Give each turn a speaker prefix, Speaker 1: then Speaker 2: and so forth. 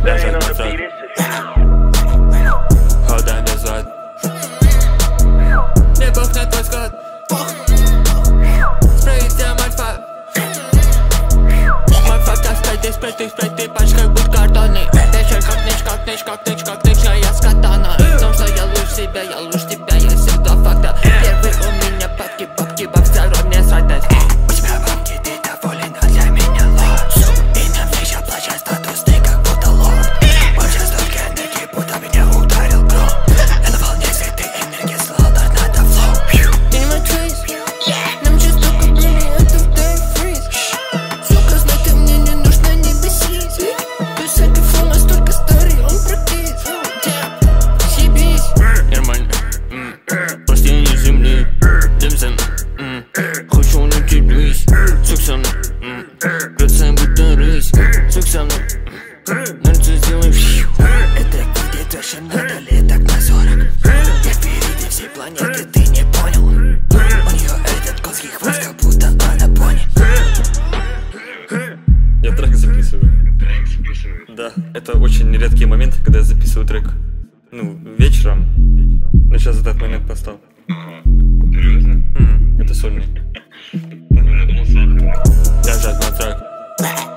Speaker 1: Лежать на трек. Ходай назад. Не бог на твой склад. Справиться мальфа. Мальфа достать, спрей ты пачка как будь картонный. Вечер как ныч, а я с катана. Потому что я лучше себя, я всегда факта. Первый у меня бабки, второй мне срать. У тебя бабки, ты доволен, а для меня лох. И нам еще плачет статус, ты как будто лох. Больше столько энергии, будто меня ударил гром. Я на волне этой энергии, слал надо флоу. In my trees, нам же столько были, это в day freeze. Сука, знай, ты мне не нужна, не бесись. Ты с этой флоу настолько старый, он практиз. Съебись. Нормально, прости не земли. Демзем, хочу на тебе. Сук со мной, грация будто рысь. Сук со мной, нальцы сделай. Это где точно надо лет так на 40. Я впереди всей планеты, ты не понял. У нее этот конский хвост, как будто она пони.
Speaker 2: Я трек записываю. Да, это очень редкий момент, когда я записываю трек. Ну, вечером. Но сейчас этот момент настал.
Speaker 3: Серьезно?
Speaker 2: Это сольный.
Speaker 3: Я думал, сахар.
Speaker 2: Лежать на трек.